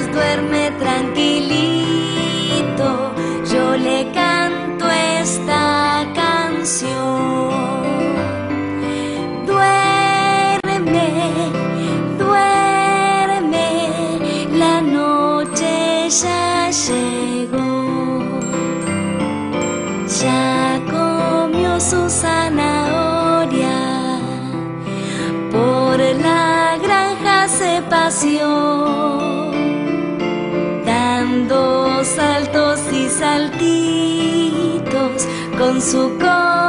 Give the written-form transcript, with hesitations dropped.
duerme tranquilito, yo le canto esta canción. Duerme, duerme, la noche ya llegó. Ya comió su zanahoria, por la granja se paseó, dando saltos y saltitos con su cola